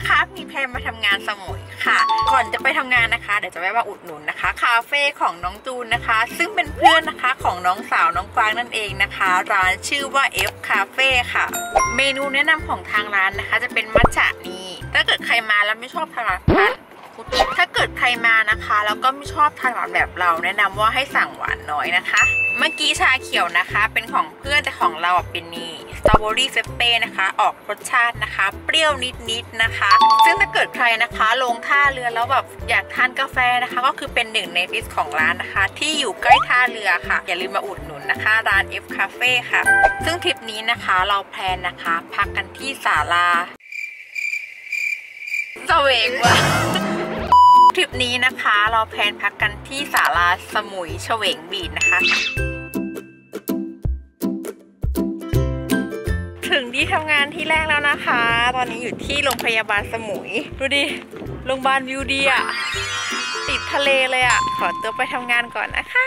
นะคะมีแพลนมาทำงานสมุยค่ะก่อนจะไปทำงานนะคะเดี๋ยวจะแวะมาอุดหนุนนะคะคาเฟ่ของน้องจูนนะคะซึ่งเป็นเพื่อนนะคะของน้องสาวน้องกวางนั่นเองนะคะร้านชื่อว่า F Cafe ค่ะเมนูแนะนำของทางร้านนะคะจะเป็นมัทฉะนี่ถ้าเกิดใครมาแล้วไม่ชอบทานถ้าเกิดใครมานะคะแล้วก็ไม่ชอบทานหวานแบบเราแนะนำว่าให้สั่งหวานน้อยนะคะเมื่อกี้ชาเขียวนะคะเป็นของเพื่อนแต่ของเราเป็นนี่สตรอเบอรี่เฟปเป้นะคะออกรสชาตินะคะเปรี้ยวนิดนะคะซึ่งถ้าเกิดใครนะคะลงท่าเรือแล้วแบบอยากทานกาแฟนะคะก็คือเป็นหนึ่งในลิสต์ของร้านนะคะที่อยู่ใกล้ท่าเรือค่ะอย่าลืมมาอุดหนุนนะคะร้าน F Cafe ค่ะซึ่งทริปนี้นะคะเราแพลนนะคะพักกันที่ศาลาเสวงว่ะทริปนี้นะคะเราแพลนพักกันที่ศาลาสมุยเฉวงบีชนะคะถึงที่ทำงานที่แรกแล้วนะคะตอนนี้อยู่ที่โรงพยาบาลสมุยดูดิโรงพยาบาลวิวดีอ่ะติดทะเลเลยอ่ะขอตัวไปทำงานก่อนนะคะ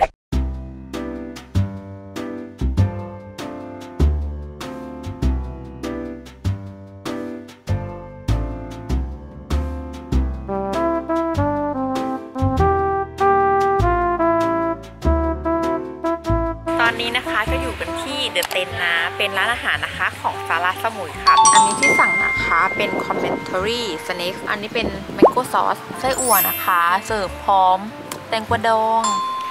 ตอนนี้นะคะก็อยู่กันที่เดอะเต็นนะเป็นร้านอาหารนะคะของศาลาสมุยค่ะอันนี้ที่สั่งนะคะเป็นคอมเมนทอรี่สเน็กอันนี้เป็นแมงโก้ซอสไส้อั่วนะคะเสิร์ฟพร้อมแตงกวาดอง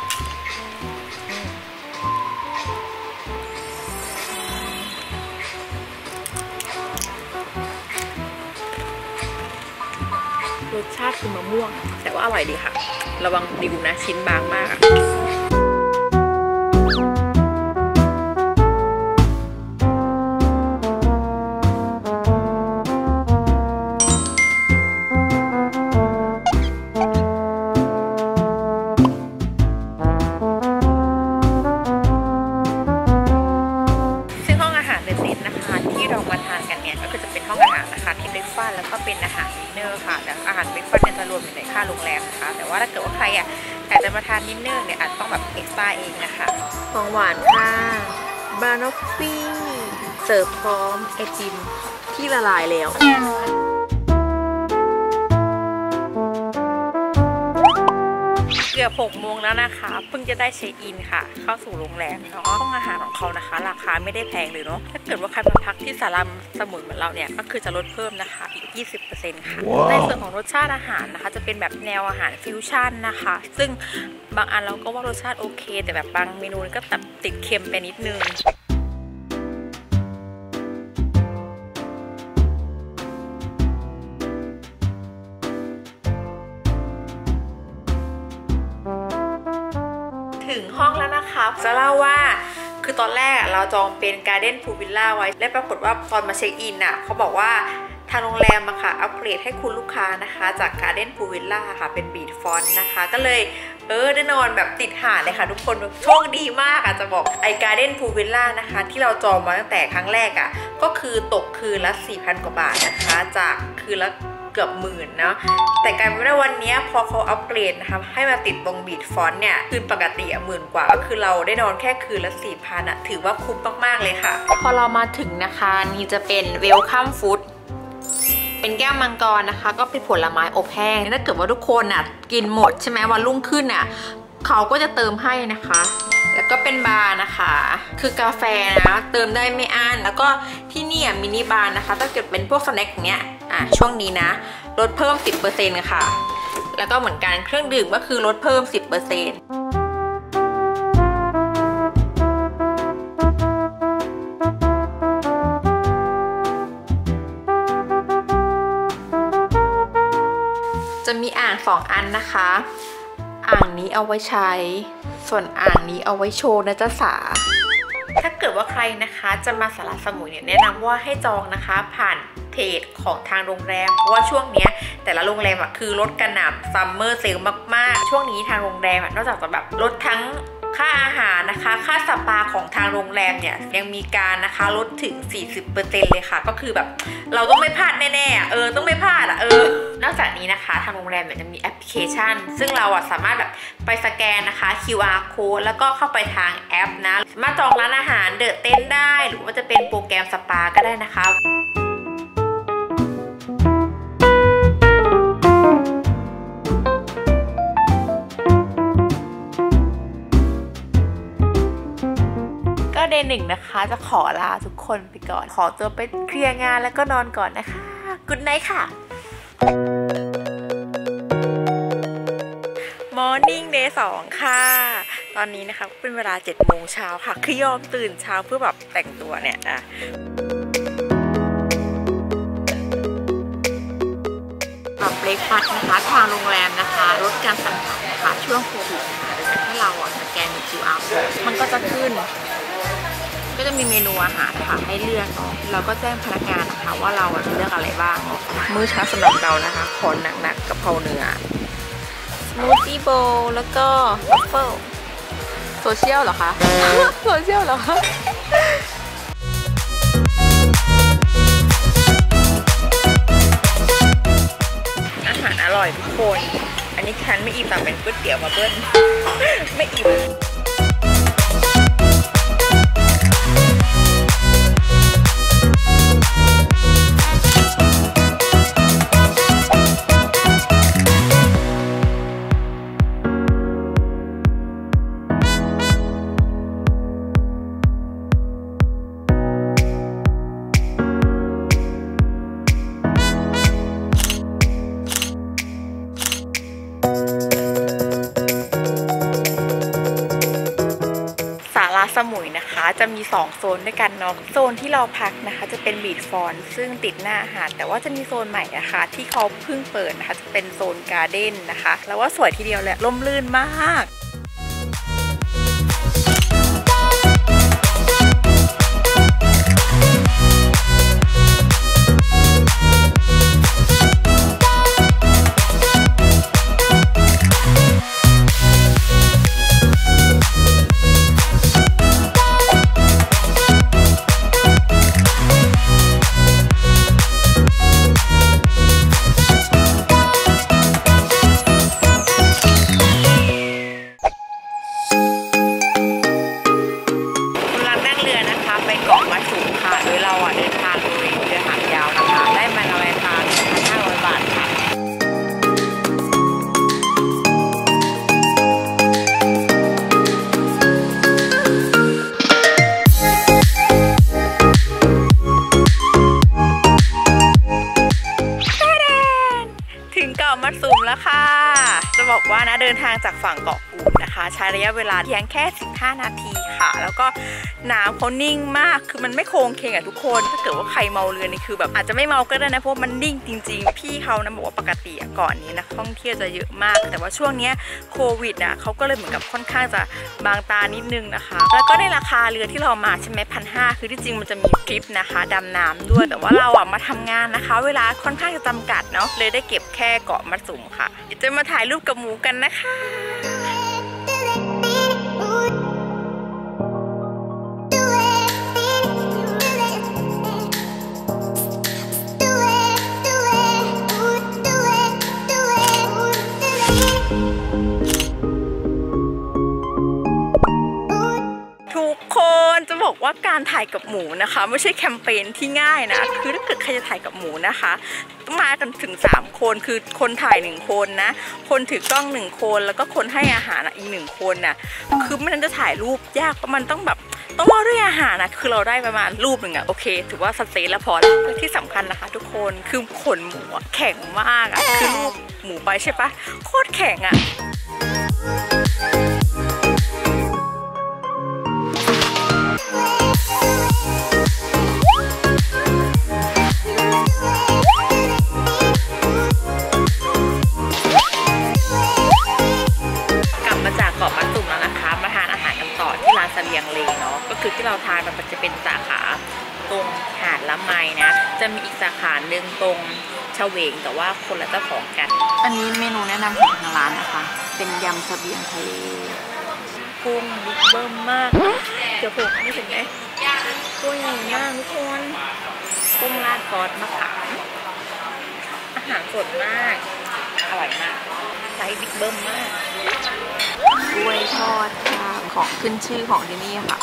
รสชาติคือมะม่วงแต่ว่าอร่อยดีค่ะระวังดิวนะชิ้นบางมากแล้วก็เป็นอาหารดินเนอร์ค่ะแต่อาหารเบรคฟาสต์เนี่ยจะรวมอยู่ในค่าโรงแรมนะคะแต่ว่าถ้าเกิดว่าใครอยากจะมาทานดินเนอร์เนี่ยอาจต้องแบบเอ็กซ์ตร้าเองนะคะของหวานค่ะบานอฟฟี่เสิร์ฟพร้อมไอติมที่ละลายแล้วเกือบ6 โมงแล้วนะคะเพิ่งจะได้เช็คอินค่ะเข้าสู่โรงแรมแล้วก็ห้องอาหารของเขานะคะราคาไม่ได้แพงเลยเนาะถ้าเกิดว่าใครมาพักที่ศาลาสมุยเหมือนเราเนี่ยก็คือจะลดเพิ่มนะคะอีก 20% ค่ะ ในส่วนของรสชาติอาหารนะคะจะเป็นแบบแนวอาหารฟิวชั่นนะคะซึ่งบางอันเราก็ว่ารสชาติโอเคแต่แบบบางเมนูก็ติดเค็มไปนิดนึงถึงห้องแล้วนะคะจะเล่าว่าคือตอนแรกเราจองเป็นการ์เด้นพูลวิลล่าไว้และปรากฏว่าตอนมาเช็คอินอ่ะเขาบอกว่าทางโรงแรมอะค่ะอัปเกรดให้คุณลูกค้านะคะจากการ์เด้นพูลวิลล่าค่ะเป็นบีชฟอนต์นะคะก็เลยได้นอนแบบติดหาดเลยค่ะทุกคนโชคดีมากอะจะบอกไอการ์เด้นพูลวิลล่านะคะที่เราจองมาตั้งแต่ครั้งแรกอะก็คือตกคืนละ 4,000 กว่าบาทนะคะจากคืนละเกือบ10,000นะแต่กลายเป็นว่าวันนี้พอเขาอัปเกรดนะคะให้มาติดตรงบีชฟอนต์เนี่ยคืนปกติ10,000 กว่าก็คือเราได้นอนแค่คืนละ 4,000อะถือว่าคุ้มมากๆเลยค่ะพอเรามาถึงนะคะนี่จะเป็นเวลคัมฟู้ดเป็นแก้วมังกรนะคะก็เป็นผลไม้อบแห้งถ้าเกิดว่าทุกคนกินหมดใช่ไหมวันรุ่งขึ้นเขาก็จะเติมให้นะคะแล้วก็เป็นบาร์นะคะคือกาแฟนะเติมได้ไม่อั้นแล้วก็ที่นี่มินิบาร์นะคะถ้าเกิดเป็นพวกสแน็คอย่างเงี้ยช่วงนี้นะลดเพิ่ม 10% ค่ะแล้วก็เหมือนกันเครื่องดื่มก็คือลดเพิ่ม 10%จะมีอ่าง2 อันนะคะอ่างนี้เอาไว้ใช้ส่วนอ่างนี้เอาไว้โชว์นะจ๊ะสาถ้าเกิดว่าใครนะคะจะมาศาลาสมุยเนี่ยแนะนำว่าให้จองนะคะผ่านเพจของทางโรงแรมเพราะว่าช่วงนี้แต่ละโรงแรมคือลดกระหน่ำซัมเมอร์เซลมากๆช่วงนี้ทางโรงแรมนอกจากจะแบบลดทั้งค่าอาหารนะคะค่าสปาของทางโรงแรมเนี่ยยังมีการนะคะลดถึง 40% เลยค่ะก็คือแบบเราต้องไม่พลาดแน่ๆต้องไม่พลาดนอกจากนี้นะคะทางโรงแรมเนี่ยจะมีแอปพลิเคชันซึ่งเราสามารถแบบไปสแกนนะคะ QR code แล้วก็เข้าไปทางแอปนะสามารถจองร้านอาหารเดอะเต็นท์ได้หรือว่าจะเป็นโปรแกรมสปาก็ได้นะคะหนึ่งนะคะจะขอลาทุกคนไปก่อนขอตัวไปเคลียร์งานแล้วก็นอนก่อนนะคะ Good night ค่ะ Morning Day 2 ค่ะตอนนี้นะคะเป็นเวลา 7 โมงเช้าค่ะคือยอมตื่นเช้าเพื่อแบบแต่งตัวเนี่ยแบบเบรกฟาสต์นะคะทางโรงแรมนะคะลดการสั่งอาหารนะคะช่วงโควิดนะคะโดยการที่เราสแกน QR code มันก็จะขึ้นก็จะมีเมนูอาหารค่ะให้เลือกเนาะเราก็แจ้งพนักงานนะคะว่าเราจะเลือกอะไรบ้างมื้อเช้าสำหรับเรานะคะขอหนักๆกะเพราเนื้อสมูทตี้โบว์แล้วก็วัฟเฟิลโซเชียลเหรอคะ โซเชียลเหรอคะอาหารอร่อยทุกคนอันนี้ฉันไม่อิ่มแต่เป็นก๋วยเตี๋ยวมาเบิ้ล ไม่อิ่มสมุยนะคะจะมี2โซนด้วยกันเนาะโซนที่เราพักนะคะจะเป็นบีชฟรอนต์ซึ่งติดหน้าหาดแต่ว่าจะมีโซนใหม่นะคะที่เขาเพิ่งเปิดนะคะจะเป็นโซนการ์เด้นนะคะแล้วว่าสวยทีเดียวเลยร่มรื่นมากจะบอกว่านะเดินทางจากฝั่งเกาะกูดนะคะใช้ระยะเวลาเพียงแค่15 นาทีค่ะแล้วก็น้ำเขานิ่งมากคือมันไม่โค้งเคงอ่ะทุกคนถ้าเกิดว่าใครเมาเรือนี่คือแบบอาจจะไม่เมาก็ได้นะเพราะมันนิ่งจริงๆพี่เขานะบอกว่าปกติก่อนนี้นักท่องเที่ยวจะเยอะมากแต่ว่าช่วงนี้โควิดนะเขาก็เลยเหมือนกับค่อนข้างจะบางตานิดนึงนะคะแล้วก็ในราคาเรือที่เรามาใช่ไหม1,500คือที่จริงมันจะมีทริปนะคะดำน้ำด้วยแต่ว่าเรามาทำงานนะคะเวลาค่อนข้างจะจำกัดเนาะเลยได้เก็บแค่เกาะมัดสุมค่ะเดี๋ยวจะมาถ่ายรูปกับหมูกันนะคะจะบอกว่าการถ่ายกับหมูนะคะไม่ใช่แคมเปญที่ง่ายนะคือถ้าเกิดใครจะถ่ายกับหมูนะคะต้องมากันถึง3 คนคือคนถ่าย1 คนนะคนถือกล้อง1 คนแล้วก็คนให้อาหารอีก1 คนน่ะคือมันจะถ่ายรูปยากเพราะมันต้องแบบต้องมาด้วยอาหารนะคือเราได้ประมาณรูปหนึ่งอะโอเคถือว่าสเตย์แล้วพอแล้วที่สำคัญนะคะทุกคนคือขนหมูแข็งมากอะคือรูปหมูไปใช่ปะโคตรแข็งอะเสบียงเลเนาะก็คือที่เราทานมันจะเป็นสาขาตรงหาดละไมนะจะมีอีกสาขาหนึ่งตรงเฉวงแต่ว่าคนละเจ้าของกันอันนี้เมนูแนะนำของทางร้านนะคะเป็นยำเสบียงทะเลกุ้งบิ๊กเบิ้มมากเดี๋ยวผมไม่ถึงไหมกุ้งใหญ่มากทุกคนกุ้งราดซอสมะขามอาหารสดมากอร่อยมากไซส์บิ๊กเบิ้มมากกล้วยทอดค่ะของขึ้นชื่อของที่นี่ค่ะ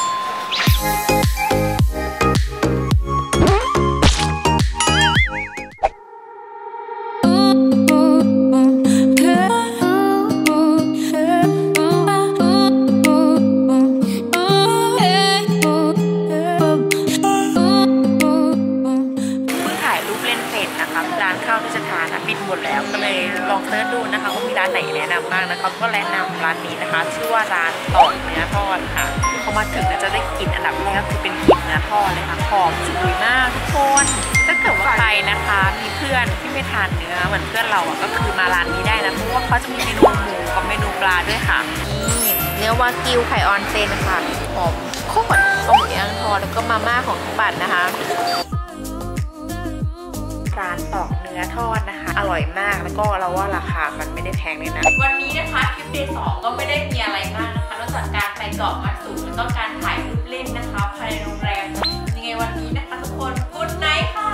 ร้านข้าวที่จะทานปิดหมดแล้วก็เลยลองเสิร์ชดูนะคะว่ามีร้านไหนแนะนำบ้างนะคะก็แนะนำร้านนี้นะคะชื่อว่าร้านต่อเนื้อทอดค่ะพอมาถึงจะได้กลิ่นอันดับแรกก็คือเป็นกลิ่นเนื้อทอดเลยค่ะหอมฉุยมากทุกคนถ้าเกิดว่าใครนะคะมีเพื่อนที่ไม่ทานเนื้อเหมือนเพื่อนเราก็คือมาร้านนี้ได้นะเพราะว่าเขาจะมีเมนูหมูกับเมนูปลาด้วยค่ะนี่เนื้อวากิวไข่ออนเซนค่ะหอมโคตรต้มยำทอดแล้วก็มาม่าของทุกบัตรนะคะร้านตอกเนื้อทอดนะคะอร่อยมากแล้วก็เราว่าราคามันไม่ได้แพงเลยนะวันนี้นะคะทริปเดย์2ก็ไม่ได้มีอะไรมากนะคะนอกจากการไปเกาะมัตสึแล้วก็การถ่ายรูปเล่นนะคะภายในโรงแรมยังไงวันนี้นะคะทุกคนกุ๊ดไนท์ค่ะ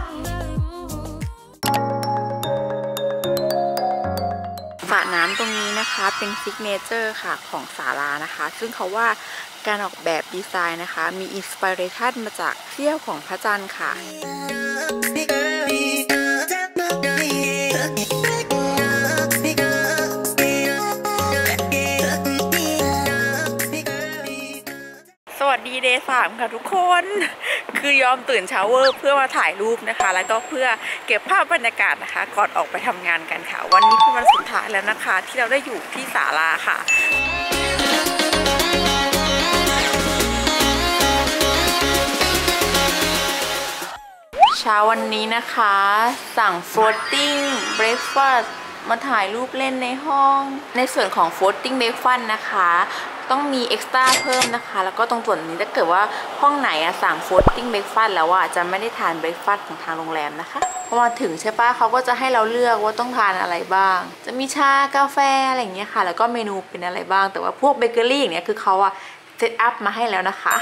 สระน้ำตรงนี้นะคะเป็นซิกเนเจอร์ค่ะของศาลานะคะซึ่งเขาว่าการออกแบบดีไซน์นะคะมีอินสปิเรชันมาจากเสี้ยวของพระจันทร์ค่ะสวัสดีเดย์3ค่ะทุกคนคือยอมตื่นเช้าเวอร์เพื่อมาถ่ายรูปนะคะแล้วก็เพื่อเก็บภาพบรรยากาศนะคะก่อนออกไปทำงานกันค่ะวันนี้เป็นวันสุดท้ายแล้วนะคะที่เราได้อยู่ที่ศาลาค่ะเช้าวันนี้นะคะสั่ง floating breakfast มาถ่ายรูปเล่นในห้องในส่วนของ floating breakfast นะคะต้องมี extra เพิ่มนะคะแล้วก็ตรงส่วนนี้ถ้าเกิดว่าห้องไหนสั่ง floating breakfast แล้วจะไม่ได้ทาน breakfast ของทางโรงแรมนะคะพอมาถึงใช่ปะเขาก็จะให้เราเลือกว่าต้องทานอะไรบ้างจะมีชากาแฟอะไรอย่างเงี้ยค่ะแล้วก็เมนูเป็นอะไรบ้างแต่ว่าพวกเบเกอรี่อย่างเงี้ยคือเขาเซตอัพมาให้แล้วนะคะ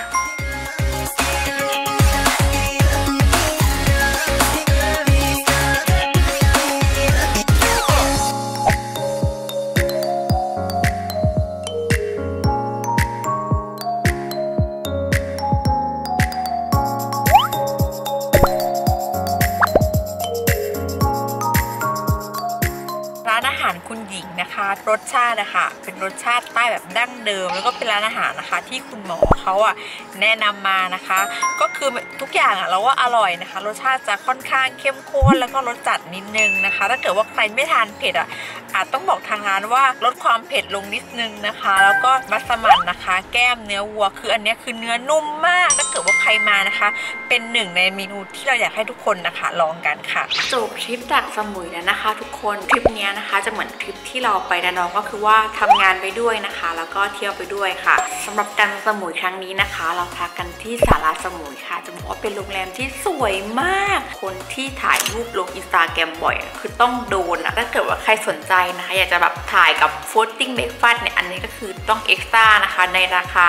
ร้านอาหารคุณหญิงนะคะรสชาตินะคะเป็นรสชาติใต้แบบดั้งเดิมแล้วก็เป็นร้านอาหารนะคะที่คุณหมอเขาแนะนำมานะคะก็คือทุกอย่างเราว่าอร่อยนะคะรสชาติจะค่อนข้างเข้มข้นแล้วก็รสจัดนิดนึงนะคะถ้าเกิดว่าใครไม่ทานเผ็ดอาจต้องบอกทางร้านว่าลดความเผ็ดลงนิดนึงนะคะแล้วก็มัสมั่นนะคะแก้มเนื้อวัวคืออันนี้คือเนื้อนุ่มมากถ้าเกิดว่าใครมานะคะเป็นหนึ่งในเมนูที่เราอยากให้ทุกคนนะคะลองกันค่ะจบทริปจากสมุยแล้วนะคะทุกคนทริปนี้นะคะจะเหมือนทริปที่เราไประนองก็คือว่าทำงานไปด้วยนะคะแล้วก็เที่ยวไปด้วยค่ะสำหรับการสมุยครั้งนี้นะคะเราพักกันที่ศาลาสมุยค่ะจะบอกว่าเป็นโรงแรมที่สวยมากคนที่ถ่ายรูปลงอินสตาแกรมบ่อยคือต้องโดนถ้าเกิดว่าใครสนใจนะคะอยากจะแบบถ่ายกับ floating breakfast เนี่ยอันนี้ก็คือต้องเอ็กซ์ตร้านะคะในราคา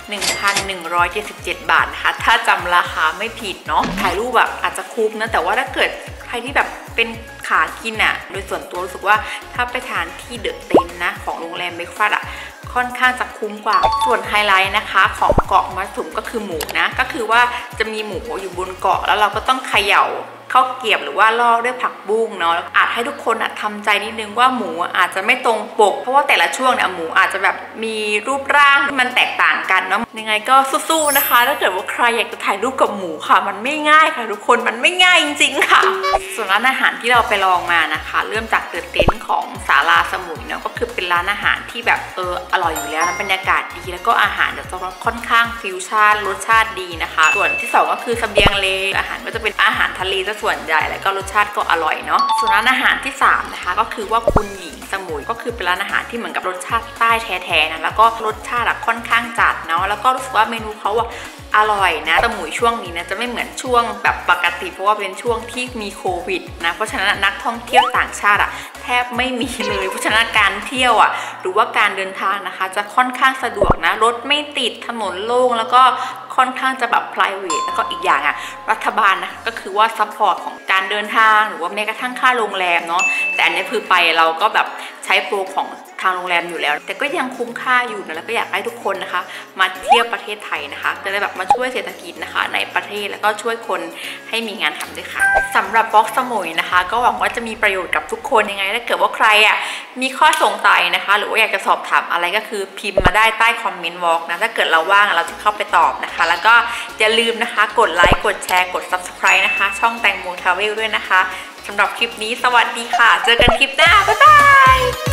1,177 บาทนะคะถ้าจำราคาไม่ผิดเนาะถ่ายรูปแบบอาจจะคุ้มนะแต่ว่าถ้าเกิดใครที่แบบเป็นขากินโดยส่วนตัวรู้สึกว่าถ้าไปทานที่เดอะเต็นนะของโรงแรมเบคฟาสค่อนข้างจะคุ้มกว่าส่วนไฮไลท์นะคะของเกาะมัตสึก็คือหมูนะก็คือว่าจะมีหมูอยู่บนเกาะแล้วเราก็ต้องเขย่าข้าวเกรี๊ยวหรือว่าลอกด้วยผักบุ้งเนาะอาจให้ทุกคนทำใจนิดนึงว่าหมูอาจจะไม่ตรงปกเพราะว่าแต่ละช่วงเนี่ยหมูอาจจะแบบมีรูปร่างที่มันแตกต่างกันเนาะยังไงก็สู้ๆนะคะถ้าเกิดว่าใครอยากจะถ่ายรูปกับหมูค่ะมันไม่ง่ายค่ะทุกคนมันไม่ง่ายจริงๆค่ะส่วนร้านอาหารที่เราไปลองมานะคะเริ่มจากเดอะเต็นท์ของศาลาสมุยเนาะก็คือเป็นร้านอาหารที่แบบอร่อยอยู่แล้วนะบรรยากาศดีแล้วก็อาหารจะค่อนข้างฟิวชั่นรสชาติดีนะคะส่วนที่2ก็คือเสบียงเลอาหารก็จะเป็นอาหารทะเลซะส่วนใหญ่แล้วก็รสชาติก็อร่อยเนาะส่วนร้านอาหารที่3นะคะก็คือว่าคุณหญิงสมุยก็คือเป็นร้านอาหารที่เหมือนกับรสชาติใต้แท้ๆนะแล้วก็รสชาติค่อนข้างจัดเนาะแล้วก็รู้สึกว่าเมนูเขาอร่อยนะสมุยช่วงนี้นะจะไม่เหมือนช่วงแบบปกติเพราะว่าเป็นช่วงที่มีโควิดนะเพราะฉะนั้นนักท่องเที่ยวต่างชาติแทบไม่มีเลยเพราะฉะนั้นการเที่ยวหรือว่าการเดินทางนะคะจะค่อนข้างสะดวกนะรถไม่ติดถนนโล่งแล้วก็ค่อนข้างจะแบบ private แล้วก็อีกอย่างรัฐบาลนะก็คือว่าซัพพอร์ตของการเดินทางหรือว่าแม้กระทั่งค่าโรงแรมเนาะแต่อันนี้คือไปเราก็แบบใช้โปรของทางโรงแรมอยู่แล้วแต่ก็ยังคุ้มค่าอยู่นะแล้วก็อยากให้ทุกคนนะคะมาเที่ยวประเทศไทยนะคะจะได้แบบมาช่วยเศรษฐกิจนะคะในประเทศแล้วก็ช่วยคนให้มีงานทำด้วยค่ะสำหรับบล็อกสมุยนะคะก็หวังว่าจะมีประโยชน์กับทุกคนยังไงถ้าเกิดว่าใครมีข้อสงสัยนะคะหรือว่าอยากจะสอบถามอะไรก็คือพิมพ์มาได้ใต้คอมเมนต์บล็อกนะถ้าเกิดเราว่างเราจะเข้าไปตอบนะคะแล้วก็อย่าลืมนะคะกดไลค์กดแชร์กด Subscribe นะคะช่องแตงโมทราเวลด้วยนะคะสำหรับคลิปนี้สวัสดีค่ะเจอกันคลิปหน้าบ๊ายบาย